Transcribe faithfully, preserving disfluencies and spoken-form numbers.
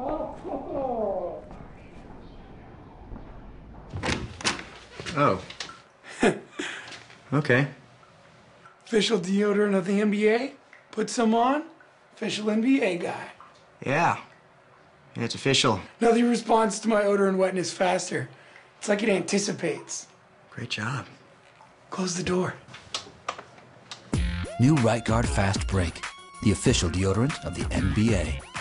Oh. Okay. Official deodorant of the N B A? Put some on? Official N B A guy. Yeah. Yeah, it's official. Nothing responds to my odor and wetness faster. It's like it anticipates. Great job. Close the door. New Right Guard Fast Break, the official deodorant of the N B A.